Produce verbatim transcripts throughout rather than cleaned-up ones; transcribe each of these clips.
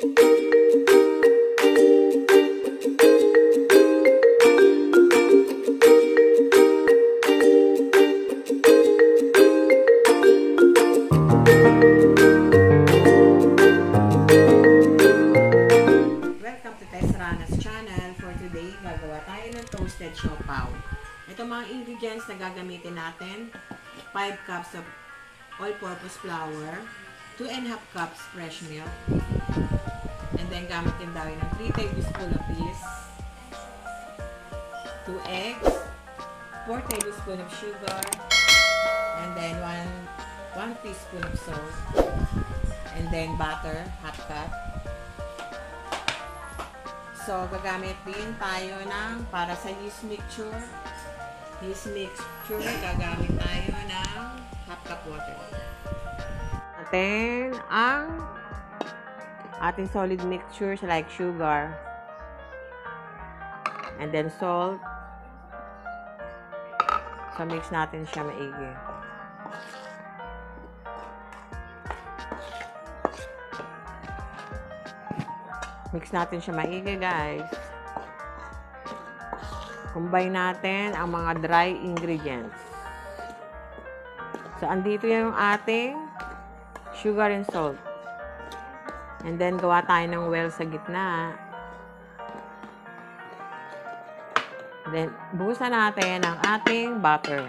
Toasted siopao. Ito mga ingredients na gagamitin natin: five cups of all-purpose flour, two and a half cups fresh milk, and then gamitin daw ng three tablespoons of yeast, two eggs, four tablespoons of sugar, and then one one teaspoon of salt, and then butter, half cup. So, gagamit din tayo ng, para sa yeast mixture, yeast mixture, gagamit tayo ng half cup water. Natin ang ating solid mixtures like sugar, and then salt. So, mix natin siya maigi. Mix natin siya maigi, guys. Combine natin ang mga dry ingredients. So, andito yung ating sugar and salt. And then, gawa tayo ng well sa gitna. Then, buhusan natin ang ating butter.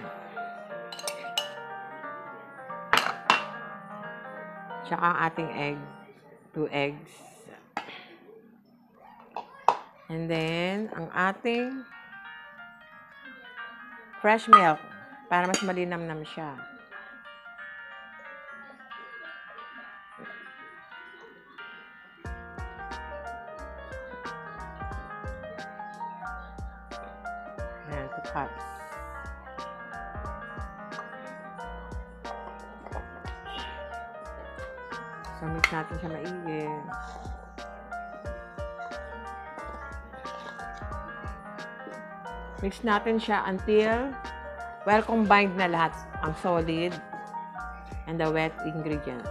Tsaka ang ating egg. Two eggs. And then, ang ating fresh milk para mas malinamnam siya. Ayan, two cups. So, mix natin siya maigi. Mix natin siya until well combined na lahat, ang solid and the wet ingredients.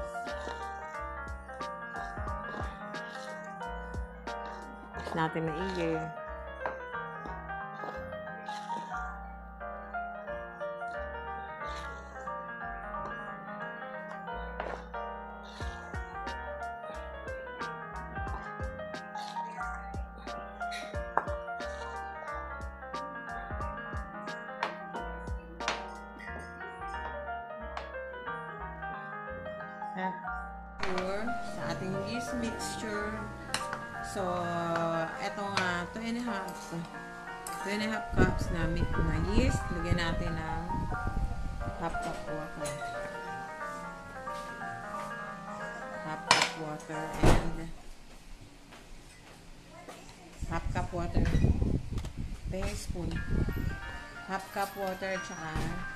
Mix natin maigi. Sa ating yeast mixture. So, etong uh, two and a half two and a half cups na, na yeast, lagyan natin ng half cup water. Half cup water and half cup water teaspoon. Half cup water tsaka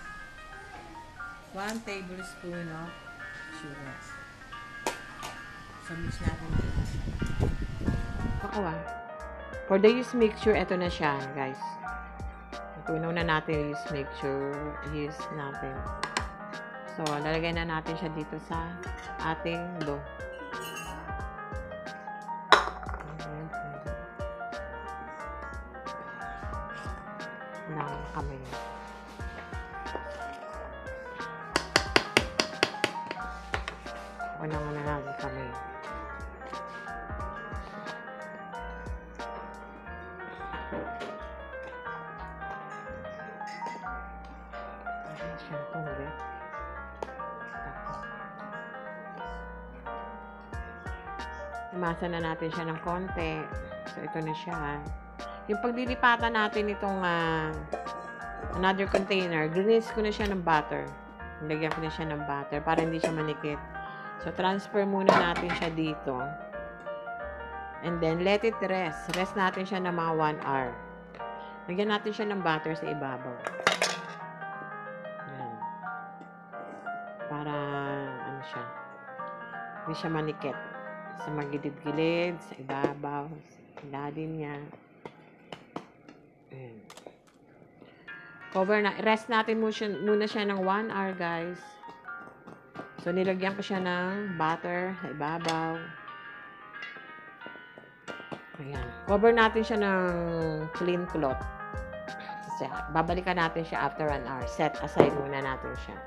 one tablespoon of sugar. So, mix natin. Ako ah. For the yeast mixture, ito na siya, guys. Tunaw na natin yung yeast mixture. Yeast natin. So, lalagay na natin siya dito sa ating dough. Na kamay. Una muna natin kamay. Imasa na natin siya ng konti. So, ito na siya. Yung pagdilipatan natin itong uh, another container, grease ko na siya ng butter. Nilagyan ko na siya ng butter para hindi siya manikit. So, transfer muna natin siya dito. And then, let it rest. Rest natin siya ng mga one hour. Lagyan natin siya ng butter sa ibabaw. Ayan. Para, ano siya, hindi siya manikit. Sa magilid-gilid, sa ibabaw, sa ilalim niya. Ayan. Cover na. Rest natin muna siya ng one hour, guys. So, nilagyan ko siya ng butter sa ibabaw. Ayan. Cover natin siya ng clean cloth. Kasi babalikan natin siya after an hour. Set aside muna natin siya.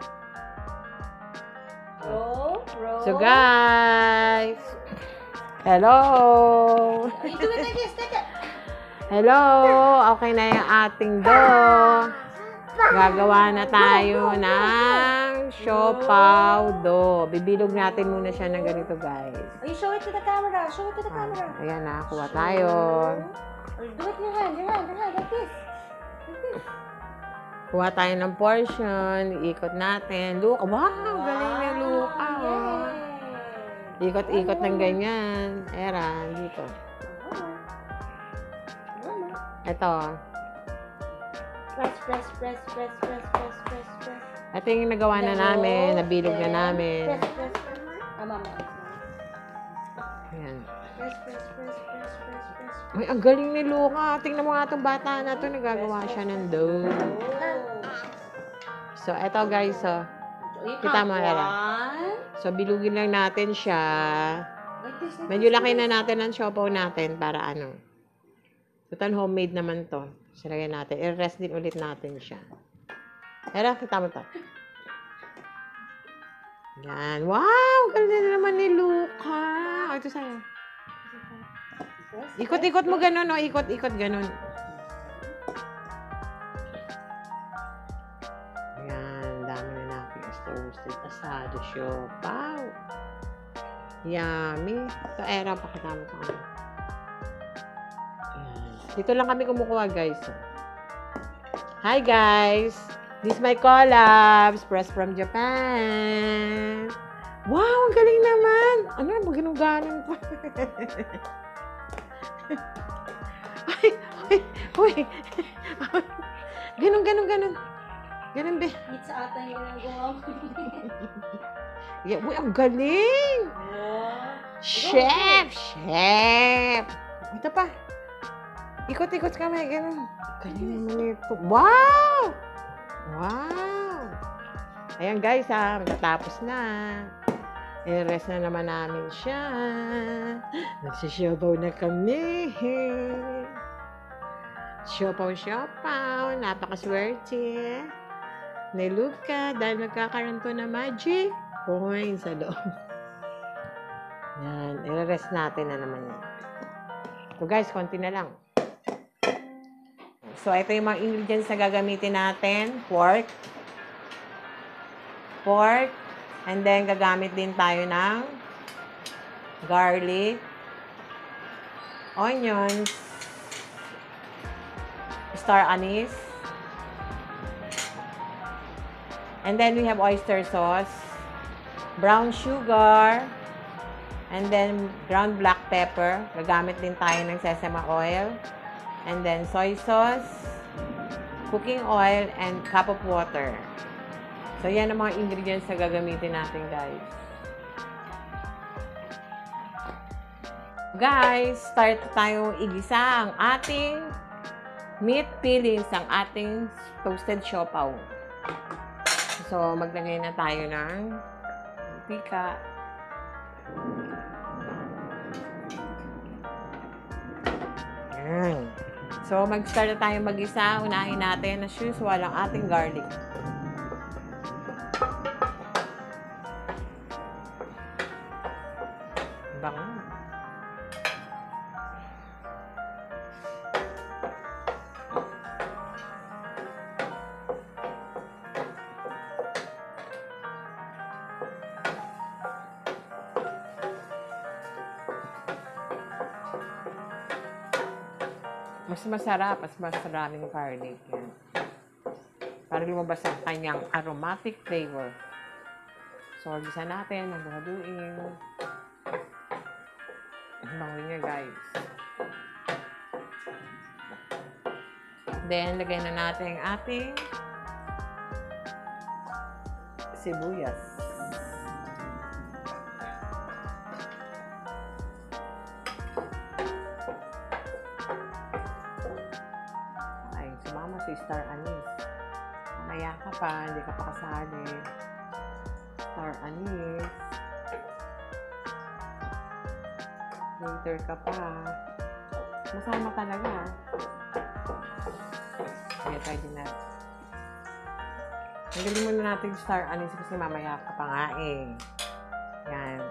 Roll, roll. So guys, hello! You do it like this, take it. Hello! Okay na yung ating dough. Gagawa na tayo ng siopao dough. Bibilog natin muna siya ng ganito, guys. Oh, you show it to the camera. Show it to the camera. Ah, ayan na, kuha tayo. Or do it in your hand, your hand, your hand, like this. Like this. Kuha tayo ng portion. Ikot natin. Luka. Wow! Galing na luka. Oh. Ikot-ikot ng ganyan. Era, dito. Ito. Press, press, press, press, press, press, press, press. Ito yung nagawa na namin. Nabilog na namin. Press, press, press. Ah, mama. Ayan. Press, press, press, press, press, press. Ay, ang galing ni Luka. Tingnan mo nga itong bata na ito. Nagagawa siya ng dough. So, eto guys. So, kita mo, Era. So, bilugin lang natin siya. Medyo laki na natin ang siopao natin para ano. Total homemade naman to. Sirayan natin. I-rest din ulit natin siya. Era, kita mo to. Yan. Wow! Ganda na naman ni Luka. O, ito sa'yo. Ikot-ikot mo ganun, o. Ikot-ikot ganun. Yan. Dami na natin. Roasted asado siopao. Yummy. So, Era, pakita mo to. Dito lang kami kumukuha, guys. Hi, guys! This is my collabs. Press from Japan. Wow! Ang galing naman! Ano yung ginuganan pa? Ay! Ay! Uy! Ganun, ganun, ganun. Ganun, be. Pizza ata yung ginagawa mo. Yeah, uy, ang galing! Oh. Chef! Chef! Ito pa. Ikot-ikot kami, ganun. Galing naman ito. Wow! Wow! Ayan guys, ha. Magtatapos na. I-rest na naman namin siya. Nagsisiopao na kami. Siopao-siopao. Napakaswerte. Nilog ka dahil nagkakaroon to na magic coins sa loob. Yan. I-rest natin na naman yan. So guys, konti na lang. So, ito yung mga ingredients na gagamitin natin. Pork. Pork. And then, gagamit din tayo ng garlic, onions, star anise, and then we have oyster sauce, brown sugar, and then ground black pepper. Gagamit din tayo ng sesame oil. And then, soy sauce, cooking oil, and cup of water. So, yan ang mga ingredients na gagamitin natin, guys. Guys, start tayong igisa ang ating meat fillings, ang ating toasted siopao. So, maglagay na tayo ng mantika. Yan. So, mag-start na tayo mag-isa. Unahin natin, as usual, ang ating garlic. Bango. Mas masarap, mas maraming garlic yan. Para lumabas ang kanyang aromatic flavor. So, gisa natin, maghaluin. Ang bango niya, guys. Then, lagay na natin ang ating sibuyas. Si star anise. Mamaya ka pa, hindi ka pa kasali. Star anise. Later ka pa. Masama talaga. Sige, tayo din natin. Nagaling muna natin yung star anise kasi mamaya ka pa nga eh. Yan.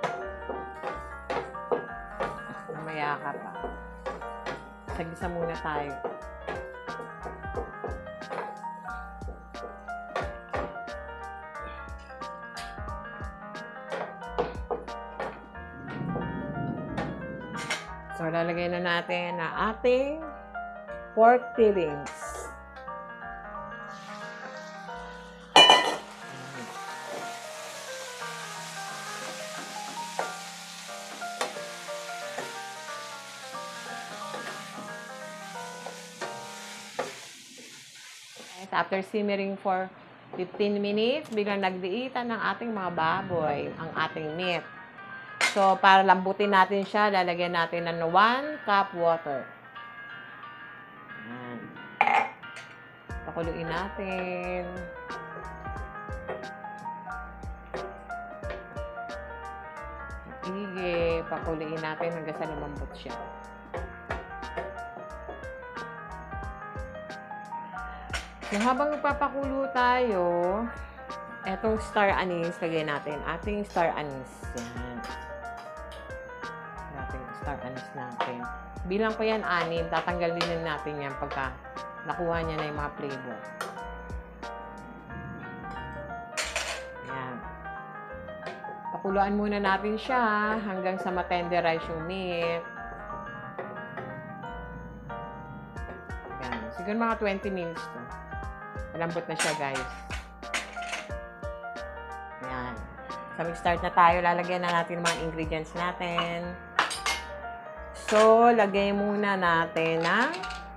Mamaya ka pa. Sagisa muna tayo. So, lalagay na natin na ating pork fillings. After simmering for fifteen minutes, biglang nagdiitan ng ating mga baboy, ang ating meat. So, para lambutin natin siya, lalagyan natin ng one cup water. Ayan. Pakuluin natin. Sige, pakuluin natin hanggang sa lumambot siya. So, habang nagpapakulo tayo, etong star anise, lagay natin. Ating star anise. Yan. Ating star anise natin. Bilang ko yan, anim. Tatanggalin din natin yan pagka nakuha niya na yung mga flavor. Yan. Pakuluan muna natin siya hanggang sa matenderize yung meat. Yan. Siguro mga twenty minutes to. Malambot na siya, guys. Yan. So, mag-start na tayo. Lalagyan na natin mga ingredients natin. So, lagay muna natin ng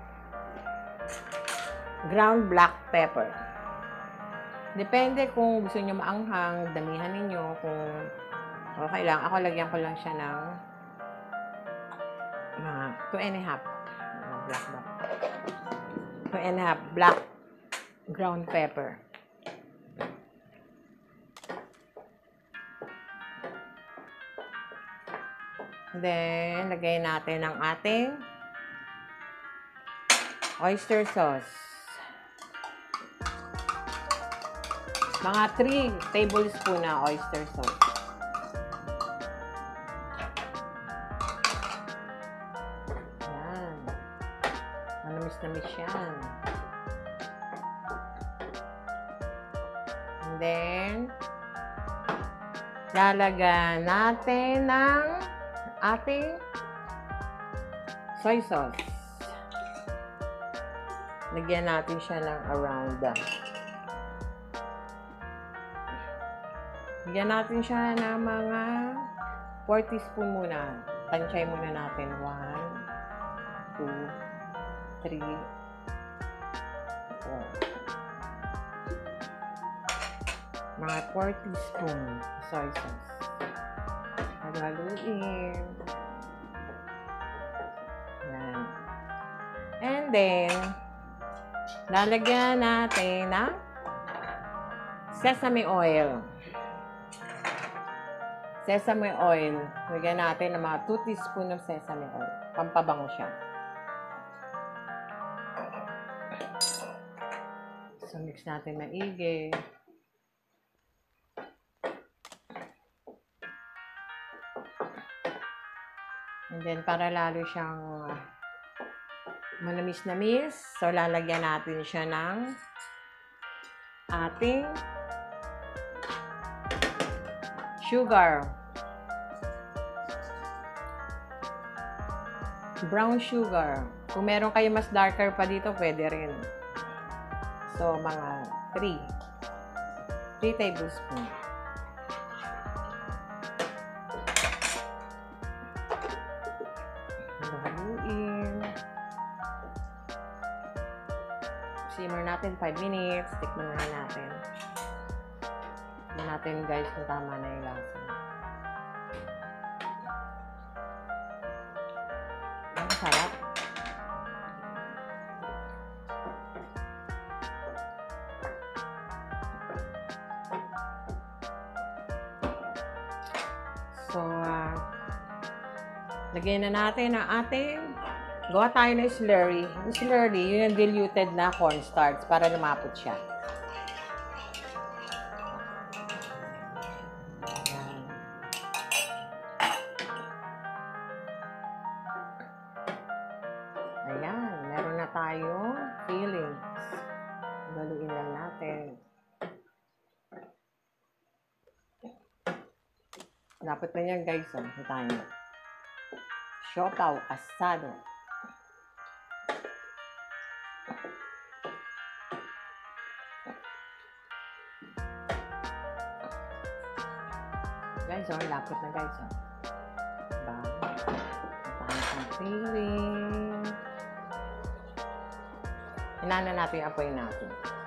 ground black pepper. Depende kung gusto nyo maanghang, damihan ninyo. Kung okay lang. Ako, lagyan ko lang siya ng mga two and a half. Black, black. two and a half black ground pepper. Then, lagay natin ang ating oyster sauce. Mga three tablespoon na oyster sauce. Yan. Manamis-namis yan. And then, lalagyan natin ng ating soy sauce. Lagyan natin siya ng around. Lagyan natin siya ng mga four teaspoon muna. Tansay muna natin. one, two, three, four. Mga four teaspoon soy sauce. Haluin. Yan. And then, lalagyan natin ng sesame oil. Sesame oil. Lagyan natin ng mga two teaspoon ng sesame oil. Pampabango siya. So, mix natin maigi. And then, para lalo siyang manamis-namis, so lalagyan natin siya ng ating sugar. Brown sugar. Kung meron kayo mas darker pa dito, pwede rin. So, mga three. three tablespoons. Simmer natin five minutes. Tikman na natin. Tikman natin, guys, kung tama na yung lasa. Ang sarap. So, uh, lagyan na natin ang ating Gawa tayo ng slurry. Yung slurry, yun yung diluted na cornstarch para lumapot siya. Ayan. Ayan, meron na tayong fillings. Galuin lang natin. Dapat na yan guys, oh. Kita nyo. Siopao Asado. Guys, oh, lapit na guys, oh. Diba? Tayo ang filling. Hinana natin yung apoy natin.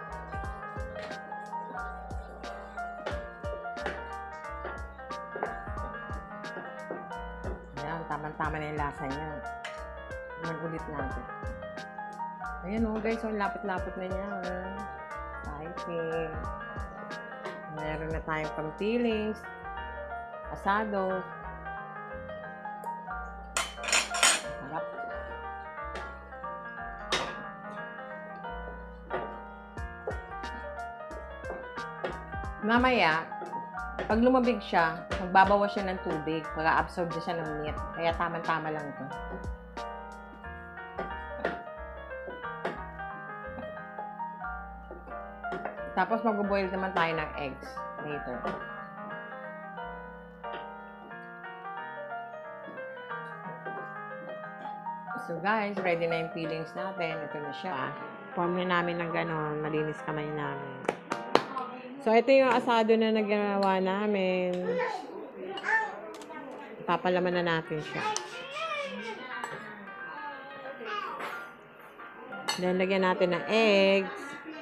Ayan, tama-tama na yung lasa niya. Mag-ulit natin. Ayan, oh, guys, oh, lapit-lapit na niya. Exciting. Meron na tayong pang fillings. Asado. Harap. Mamaya, pag lumabig siya, magbabawas siya ng tubig. Mag-absorb siya ng meat. Kaya tama-tama lang ito. Tapos mag-boil naman tayo ng eggs later. So guys, ready na yung fillings natin. Ito na siya. Form na namin ng ganon. Malinis kamay namin. So ito yung asado na nagawa namin. Papalaman na natin siya. Then lagyan natin ng eggs.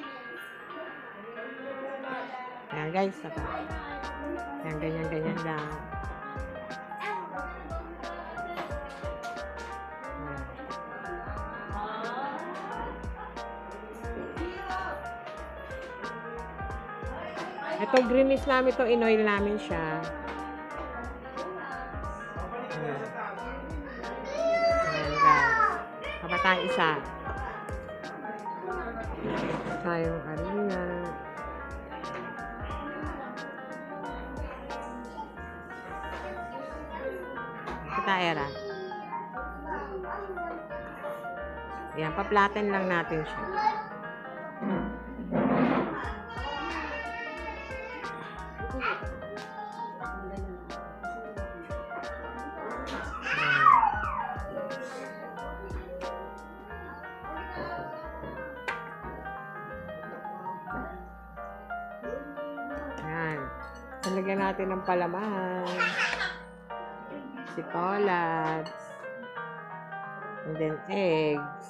Ayan guys. Ayan, ganyan-ganyan lang. Ito, greenish namin ito, in-oil namin siya. Ayan. Ayan, guys. Kapatang isa. Ito yung harina. Kita, Era. Ayan, paplaten lang natin siya. Lagyan natin ng palaman, sipolads, and then eggs,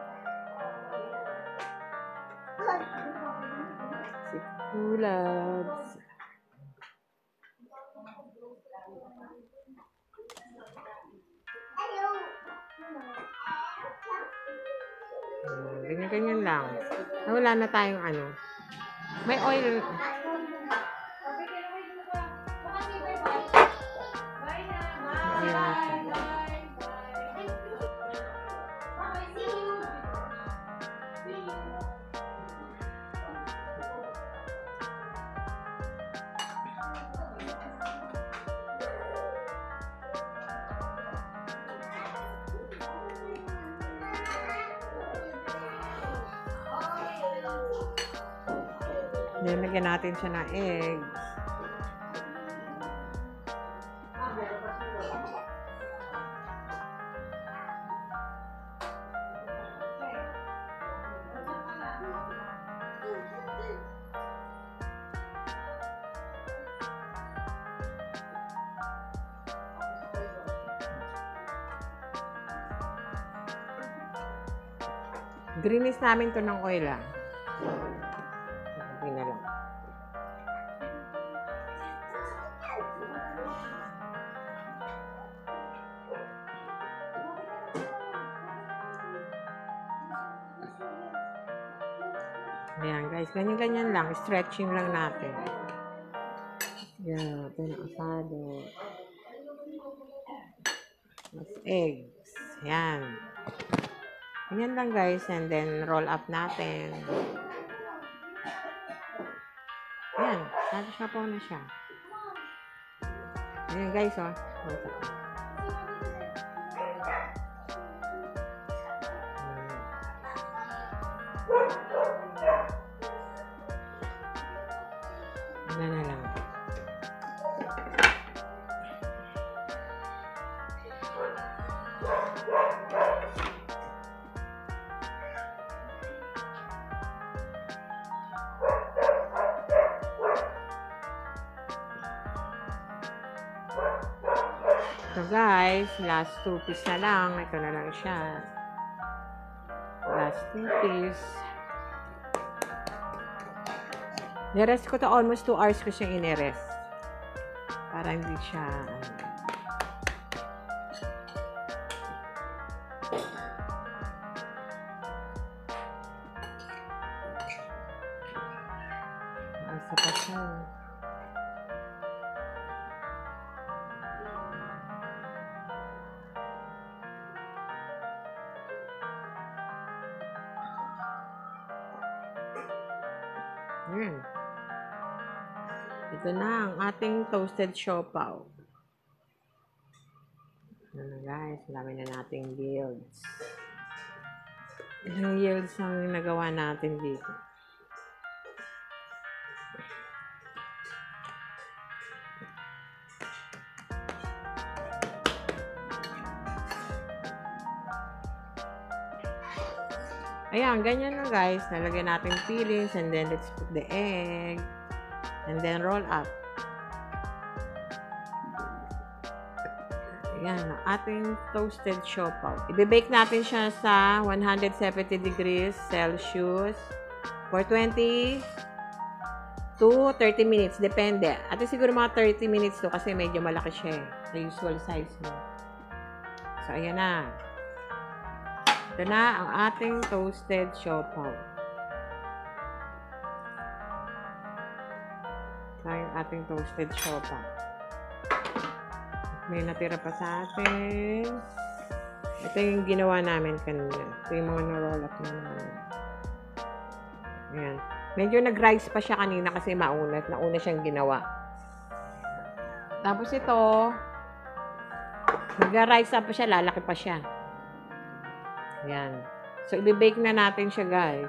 sipolads, ganyan-ganyan lang. Wala na tayong ano. May oil. Nilagyan natin siya ng eggs. Greenish namin to ng oil ah. Okay na lang. Ayan guys, ganyan-ganyan lang. Stretching lang natin. Ayan, ito yung asado. Mas eggs. Ayan. Ganyan lang guys, and then roll up natin. Ayan, nasa-siopao na siya. Ayan guys, oh. Ano na lang. So guys, last two piece na lang. Ito na lang siya. Last two piece. Nirest ko to almost two hours ko siya inirest. Para hindi siya... Asa pa siya. Ayan. Ito na ang ating toasted siopao. Ano na guys, dami na nating yields. Ilang yields ang nagawa natin dito. Ayan, ganyan na guys. Nalagyan natin fillings and then let's put the egg and then roll up. Ayan, ang ating toasted siopao. Ibe-bake natin siya sa one hundred seventy degrees Celsius for twenty to thirty minutes. Depende. At siguro mga thirty minutes to kasi medyo malaki siya eh. The usual size mo. So, ayan na. Ito na ang ating toasted siopao. Ito yung ating toasted siopao. May natira pa sa atin. Ito yung ginawa namin kanina. Ito yung mga na-roll up na namin. Ayan. Medyo nag-rise pa siya kanina kasi maunat. Nauna siyang ginawa. Tapos ito, mag-rise up pa siya, lalaki pa siya. Ayan. So, i-bake na natin siya, guys.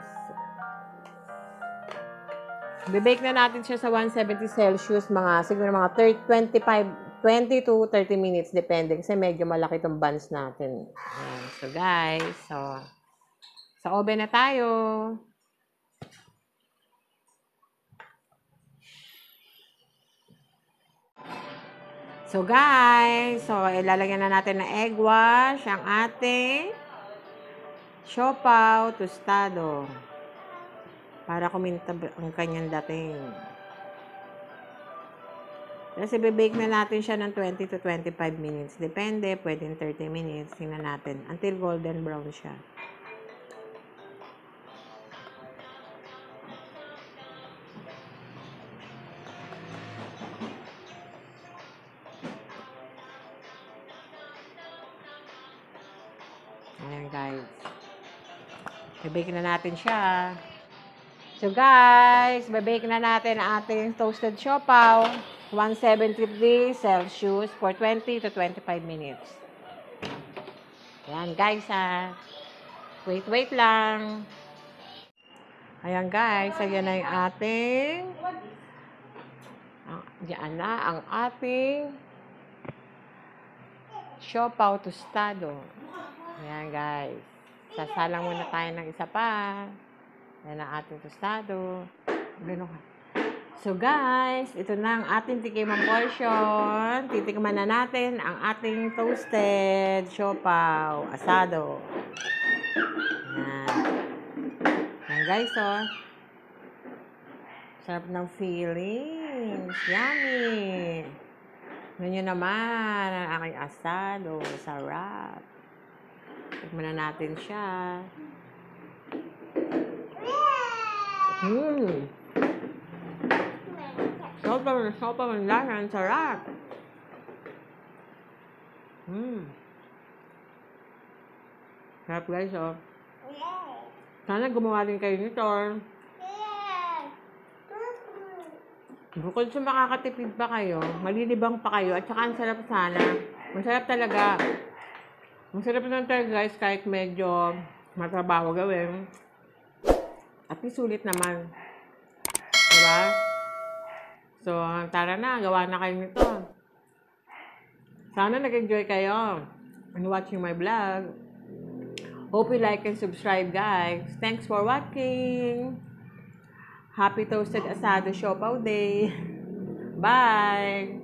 I-bake na natin siya sa one seventy Celsius, mga, siguro mga thirty, twenty-five, twenty to thirty minutes, depende. Kasi medyo malaki itong buns natin. Ayan. So, guys, so, sa oven na tayo. So, guys, so, ilalagyan na natin ng egg wash ang ating siopao tostado para kumintab ang kanyang dating. Kasi bibake na natin siya ng twenty to twenty-five minutes. Depende, pwedeng thirty minutes. Tingnan natin. Until golden brown siya. Ayan guys. Bibake na natin siya. So guys, bibake na natin ang ating toasted siopao. one seventy degrees Celsius for twenty to twenty-five minutes. Ayan guys ha. Wait, wait lang. Ayan guys, ayan na yung ating diyan na ang ating siopao tostado. Ayan guys. Sasalang muna tayo ng isa pa. Ayan ang ating tostado. Gano'n ka. So guys, ito na ang ating tikiman portion. Titikman na natin ang ating toasted siopao asado. Ayan. Ayan guys, oh. Sarap ng feelings. Yummy. Ganyan naman ang aking asado. Sarap. Tikman na natin siya. Mmm. Sopa, sopa ng lasa. Ang sarap. Mmm. Sarap guys, oh. Sana gumawa din kayo nito. Bukod sa makakatipid pa kayo, malilibang pa kayo, at saka ang sarap sana. Masarap talaga. Masarap na talaga guys, kahit medyo matrabaho gawin. At sulit naman. Diba? So, tara na, gawa na kayo nito. Sana nag-enjoy kayo and watching my vlog. Hope you like and subscribe, guys. Thanks for watching. Happy Toasted Asado Siopao Day. Bye!